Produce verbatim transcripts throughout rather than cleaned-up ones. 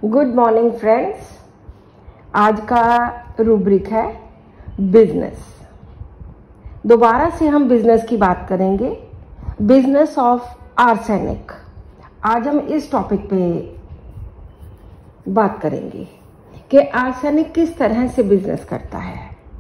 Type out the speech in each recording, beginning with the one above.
Good morning friends. आज का rubric है बिजनेस। दोबारा से हम बिजनेस की बात करेंगे, बिजनेस ऑफ आर्सेनिक। आज हम इस टॉपिक पे बात करेंगे कि आर्सेनिक किस तरह से बिजनेस करता है।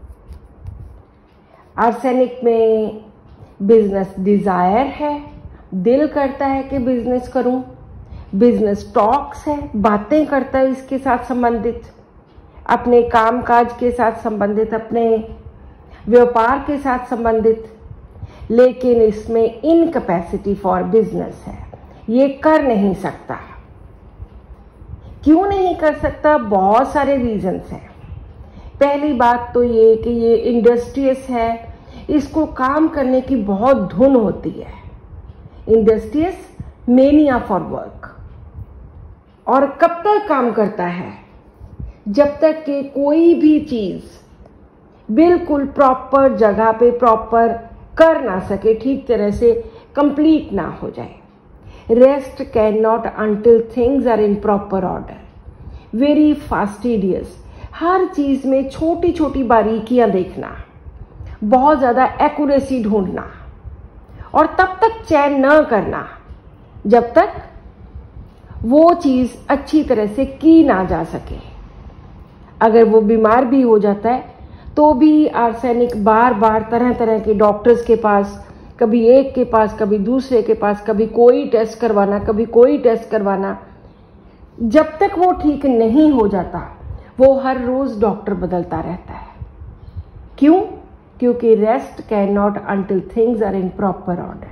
आर्सेनिक में बिजनेस डिजायर है, दिल करता है कि बिजनेस करूं। बिजनेस टॉक्स है, बातें करता है इसके साथ संबंधित, अपने कामकाज के साथ संबंधित, अपने व्यापार के साथ संबंधित, लेकिन इसमें इनकैपेसिटी फॉर बिजनेस है, ये कर नहीं सकता। क्यों नहीं कर सकता? बहुत सारे रीजंस हैं। पहली बात तो ये कि ये इंडस्ट्रियस है, इसको काम करने की बहुत धुन होती है। Industrious, mania for work. और कब तक काम करता है? जब तक कि कोई भी चीज बिल्कुल प्रॉपर जगह पे प्रॉपर कर ना सके, ठीक तरह से कंप्लीट ना हो जाए। Rest can not until things are in proper order. Very fastidious, हर चीज में छोटी छोटी बारीकियां देखना, बहुत ज्यादा एक्यूरेसी ढूंढना, और तब तक चैन न करना जब तक वो चीज अच्छी तरह से की ना जा सके। अगर वो बीमार भी हो जाता है तो भी आर्सेनिक बार बार तरह तरह के डॉक्टर्स के पास, कभी एक के पास, कभी दूसरे के पास, कभी कोई टेस्ट करवाना, कभी कोई टेस्ट करवाना, जब तक वो ठीक नहीं हो जाता वो हर रोज डॉक्टर बदलता रहता है। क्यों? क्योंकि rest can not until things are in proper order.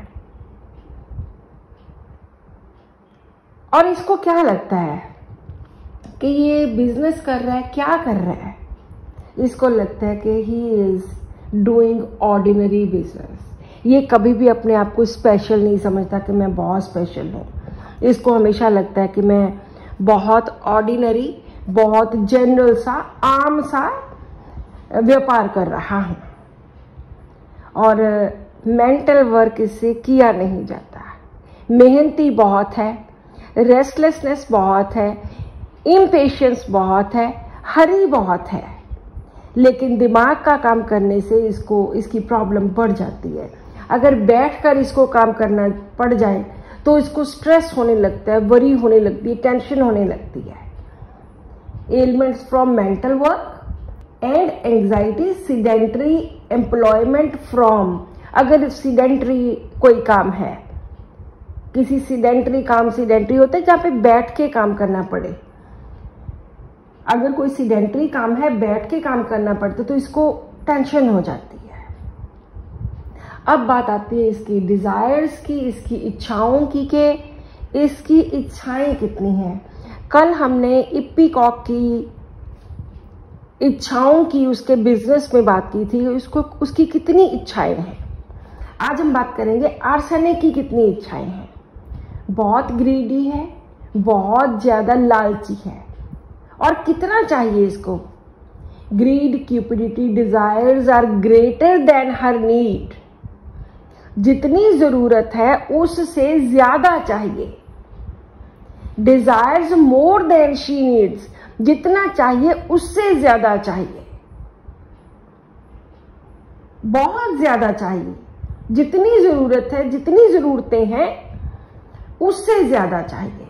और इसको क्या लगता है कि ये बिजनेस कर रहा है, क्या कर रहा है? इसको लगता है कि he is doing ordinary business. ये कभी भी अपने आप को स्पेशल नहीं समझता कि मैं बहुत स्पेशल हूँ। इसको हमेशा लगता है कि मैं बहुत ऑर्डिनरी, बहुत जनरल सा, आम सा व्यापार कर रहा हूँ, और मेंटल वर्क इससे किया नहीं जाता। मेहनती बहुत है, रेस्टलेसनेस बहुत है, इम्पेशंस बहुत है, हरी बहुत है, लेकिन दिमाग का काम करने से इसको इसकी प्रॉब्लम बढ़ जाती है। अगर बैठकर इसको काम करना पड़ जाए तो इसको स्ट्रेस होने लगता है, वरी होने लगती है, टेंशन होने लगती है। Elements from mental work and anxiety, sedentary employment from, अगर सीडेंटरी कोई काम है, किसी सीडेंटरी काम, सीडेंटरी होते हैं जहां पे बैठ के काम करना पड़े। अगर कोई सीडेंटरी काम है, बैठ के काम करना पड़ता, तो इसको टेंशन हो जाती है। अब बात आती है इसकी डिजायर्स की, इसकी इच्छाओं की, कि इसकी इच्छाएं कितनी हैं। कल हमने इप्पीकॉक की इच्छाओं की, उसके बिजनेस में बात की थी, उसको उसकी कितनी इच्छाएं हैं। आज हम बात करेंगे आर्सेनिक की कितनी इच्छाएं हैं। बहुत ग्रीडी है, बहुत ज्यादा लालची है, और कितना चाहिए इसको। Greed, cupidity, desires are greater than her need. जितनी जरूरत है उससे ज्यादा चाहिए। Desires more than she needs, जितना चाहिए उससे ज्यादा चाहिए, बहुत ज्यादा चाहिए। जितनी जरूरत है, जितनी जरूरतें हैं, उससे ज्यादा चाहिए।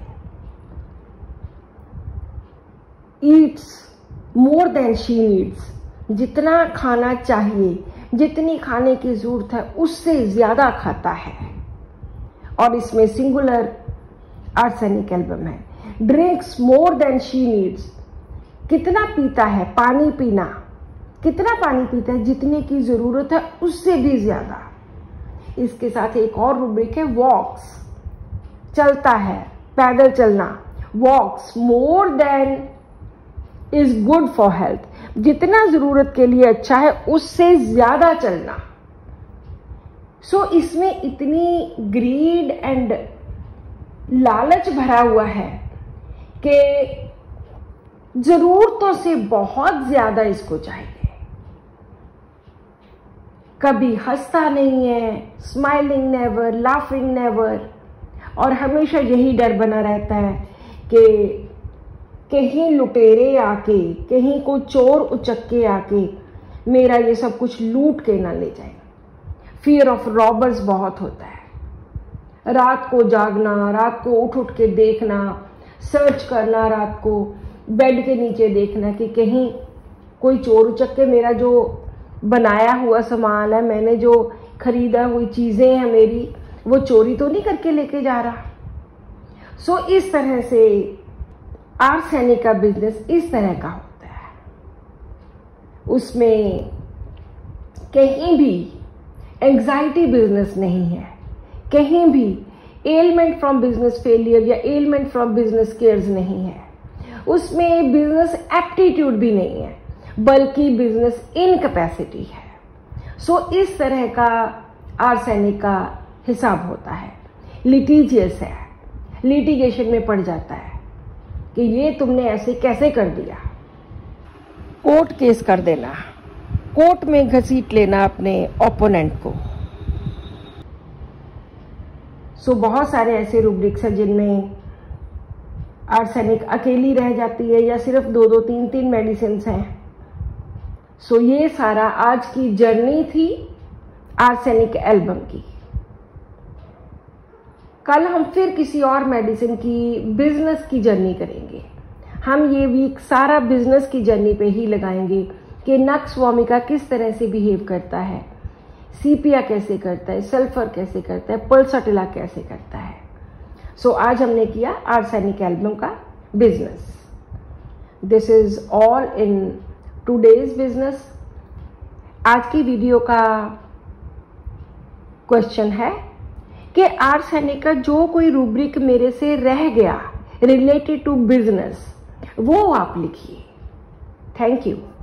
Eats more than she needs, जितना खाना चाहिए, जितनी खाने की जरूरत है, उससे ज्यादा खाता है। और इसमें सिंगुलर आर्सेनिक एल्बम है। Drinks more than she needs, कितना पीता है, पानी पीना, कितना पानी पीता है, जितने की जरूरत है उससे भी ज्यादा। इसके साथ एक और रूब्रिक है वॉक्स, चलता है, पैदल चलना। Walks more than is good for health, जितना जरूरत के लिए अच्छा है उससे ज्यादा चलना। सो so, इसमें इतनी ग्रीड एंड लालच भरा हुआ है कि जरूरतों से बहुत ज्यादा इसको चाहिए। कभी हंसता नहीं है, स्माइलिंग नेवर, लाफिंग नेवर, और हमेशा यही डर बना रहता है कि कहीं लुटेरे आके, कहीं कोई चोर उचक्के आके मेरा ये सब कुछ लूट के ना ले जाए। फियर ऑफ रॉबर्स बहुत होता है। रात को जागना, रात को उठ उठ के देखना, सर्च करना, रात को बेड के नीचे देखना कि कहीं कोई चोर उचक्के मेरा जो बनाया हुआ सामान है, मैंने जो खरीदा हुई चीजें हैं मेरी, वो चोरी तो नहीं करके लेके जा रहा। सो so, इस तरह से आर्सेनिक का बिजनेस इस तरह का होता है। उसमें कहीं भी एंग्जाइटी बिजनेस नहीं है, कहीं भी एलमेंट फ्रॉम बिजनेस फेलियर या एलमेंट फ्रॉम बिजनेस केयर्स नहीं है, उसमें बिजनेस एप्टीट्यूड भी नहीं है, बल्कि बिजनेस इनकैपेसिटी है। सो so, इस तरह का आर्सेनिक का हिसाब होता है, लिटिजियस है, लिटिगेशन में पड़ जाता है कि ये तुमने ऐसे कैसे कर दिया, कोर्ट केस कर देना, कोर्ट में घसीट लेना अपने ओपोनेंट को। सो so, बहुत सारे ऐसे रूब्रिक्स हैं जिनमें आर्सेनिक अकेली रह जाती है या सिर्फ दो दो तीन तीन मेडिसिन हैं। सो so, ये सारा आज की जर्नी थी आर्सेनिक एल्बम की। कल हम फिर किसी और मेडिसिन की बिजनेस की जर्नी करेंगे। हम ये वीक सारा बिजनेस की जर्नी पे ही लगाएंगे कि नक्स वोमिका किस तरह से बिहेव करता है, सीपिया कैसे करता है, सल्फर कैसे करता है, पल्साटिला कैसे करता है। सो so, आज हमने किया आर्सेनिक एल्बम का business. This is all in today's business. आज की वीडियो का क्वेश्चन है कि आर्सेनिक का जो कोई रूब्रिक मेरे से रह गया रिलेटेड टू बिजनेस, वो आप लिखिए। Thank you.